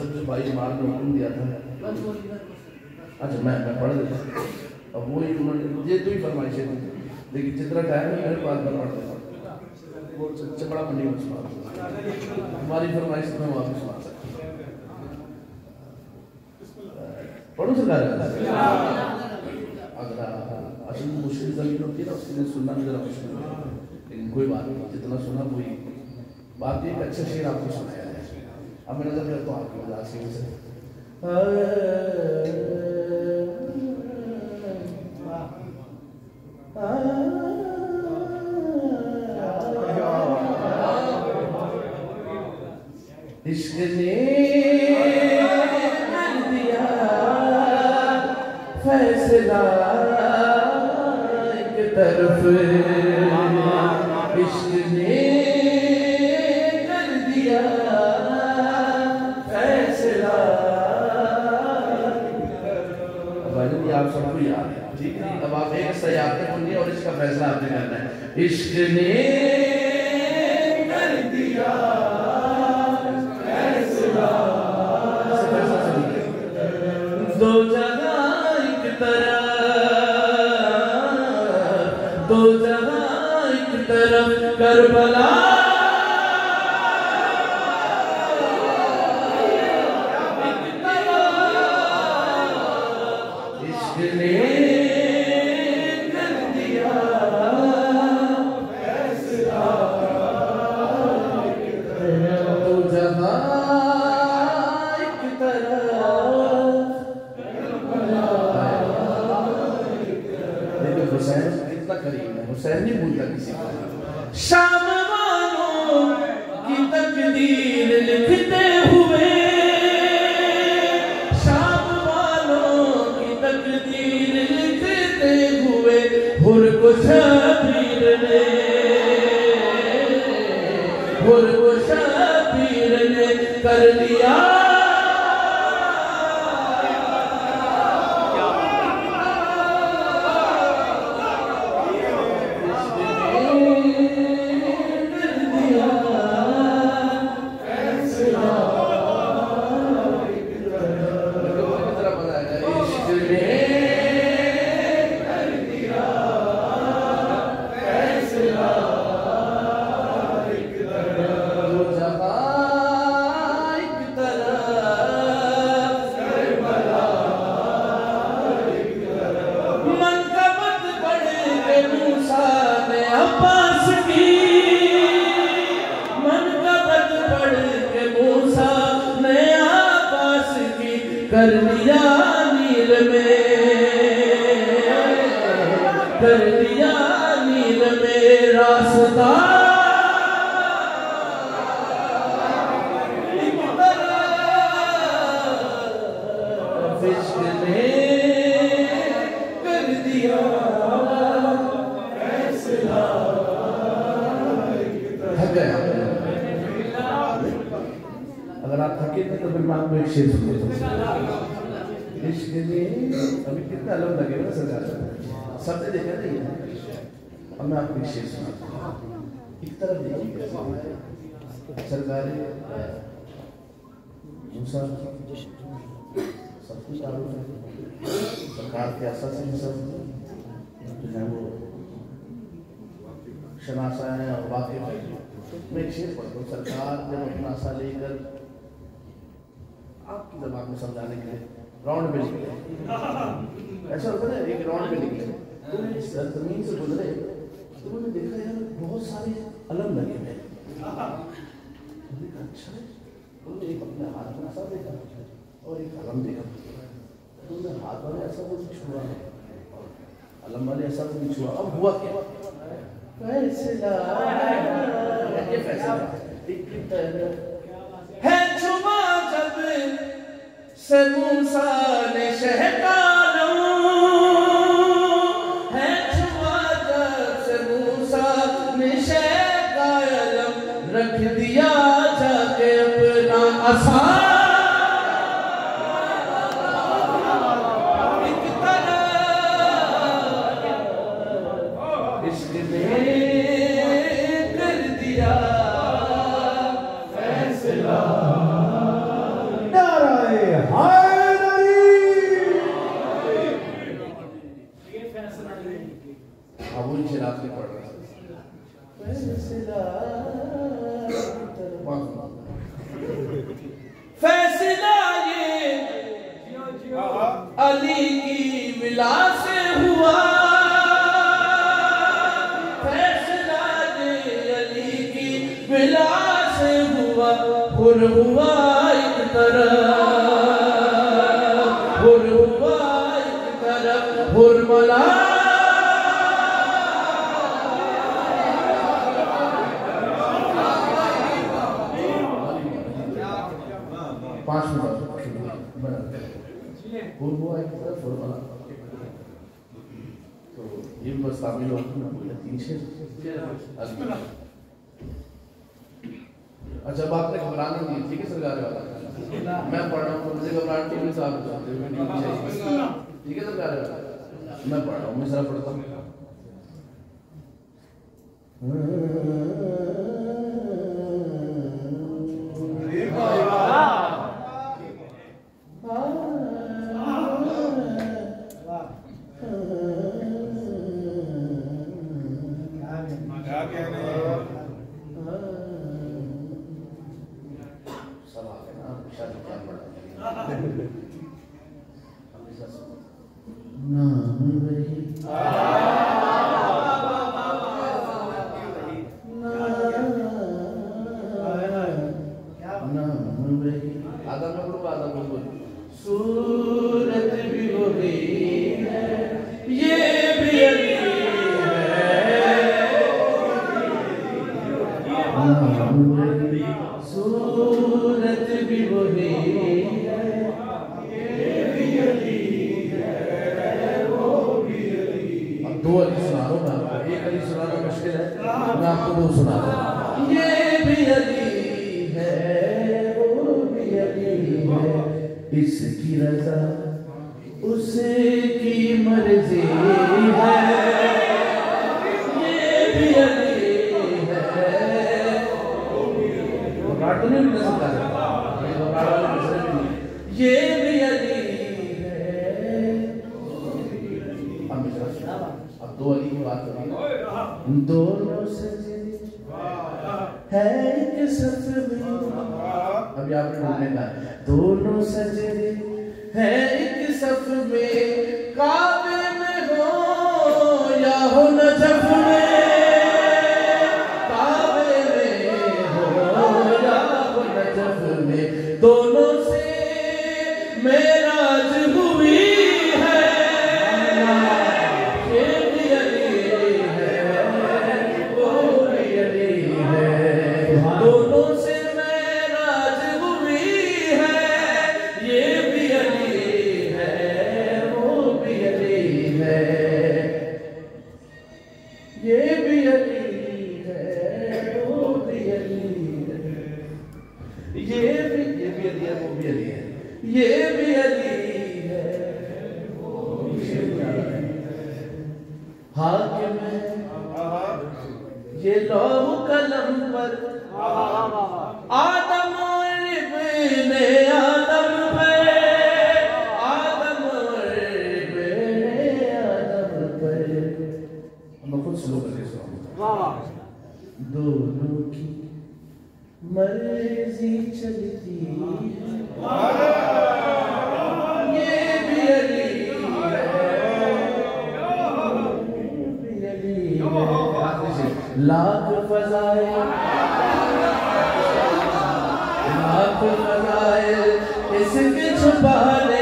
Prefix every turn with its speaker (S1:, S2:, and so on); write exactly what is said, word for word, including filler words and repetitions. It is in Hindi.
S1: सबसे भाई मार ने हुक्म दिया था। अच्छा मैं मैं पढ़ देता हूँ। अब वही उन्होंने ये दो ही फरमाइशें थी, लेकिन जितना टाइम है मेरे पास मैं पढ़ देता हूँ। वो चपड़ा मंडी में सुना हमारी फरमाइश में वापस सुना सकता पढ़ो सरकार। अगर असल मुश्किल जमीन होती है ना उसके लिए सुनना भी जरा मुश्किल है, लेकिन कोई बात नहीं, जितना सुना कोई बात। एक अच्छा शेर आपको सुनाया है। अब मैं नजर करता हूँ आपकी मजाक से इश्क ने कर दिया फैसला एक तरफ, इश्क ने कर दिया फैसला। भाई आप सबको याद है, ठीक है? अब आप एक सही आपने सुनिए और इसका फैसला आपने करना है। इश्क ने कर दिया फैसला, दो जगह एक तरफ, दो जगह एक तरफ करबला, इश्क ने कर दिया फैसला, दो जगह एक तरफ। देखो हुसैन कितना करीब है, हुसैन नहीं भूलता किसी को। शाम वालों की तकदीर लिखते हुए, शाम वालों की तकदीर लिखते हुए, हुर को शबीर ने, हुर को शबीर ने कर दिया कर दिया नील में, कर दिया नील में रास्ता, इश्क ने कर दिया फैसला। अगर आप थके थे तो फिर मैं आपको एक शेर सुना दूं। इश्क ने अभी कितना अलग लगेगा ना सरकार, सबने देखा नहीं है। अब मैं आपको एक शेर सुना दूं। एक तरफ देखिए सरकार मूसा सब कुछ आरोप है, सरकार के असर से सब जो है वो शनासा है और वाकई है। मैं एक शेर पढ़ता हूँ। सरकार जब अपना आशा लेकर आपकी जबान में समझाने के लिए राउंड पे निकले, ऐसा होता है एक राउंड पे निकले तो इस जमीन से गुजरे तो उन्होंने देखा यार बहुत सारे अलम लगे हुए। अच्छा, उन्होंने एक अपने हाथ में ऐसा देखा और एक अलम देखा, तो उन्होंने हाथ वाले ऐसा कुछ छुआ, अलम वाले ऐसा कुछ छुआ। अब हुआ क्या? फैसला ये फैसला है छुआ जब से मूसा ने शहकानो, है छुआ जब से मूसा ने शहकालम, रख दिया जाके अपना आसान। इला से हुआ फैसला ये अली की बिला से हुआ हुर हुआ एक तरफ हुर हुआ एक तरफ हुर मला पांच मिनट हुर हुआ एक तरफ हुर मला तो ये बस शामिल हो तीन छः अच्छा बात ने घबराना नहीं ठीक है सरकार वाला मैं पढ़ रहा हूँ मुझे घबराहट नहीं साहब ठीक है सरकार वाला मैं पढ़ रहा हूँ मैं सारा पढ़ता हूँ नाम वही नाम वही आधा में बोलो आधा में बोलो सूरत भी वही है ये भी अली है नाम वही सूरत भी वही दो अली सुना दो मैं आपको एक अली सुनाना मुश्किल है मैं आपको दो सुना दूं ये भी अली है वो भी अली है इसकी रजा उसकी मर्जी है ये भी अली है बगाड़ तो नहीं मिल सकता ये भी अली दो अली की बात करें दोनों सजदे है एक सफ में अभी आपने ढूंढने का दोनों सजदे है एक सफ में काबे में हो या हो नजफ में काबे में हो या हो नजफ में दोनों से मेराज हुई दोनों से मेराज हुई है ये भी अली है वो भी अली है ये भी अली है वो भी अली है ये भी ये भी अली है वो भी अली है ये भी अली है वो भी अली है हाकिम है ये लौह कलम पर आदम इब्ने आदम पे आदम इब्ने आदम पे हम खुद स्लो करके सुनाऊंगा दोनों की मर्जी चलती ये भी अली लाख फजाए लाख फजाए इसके छुपा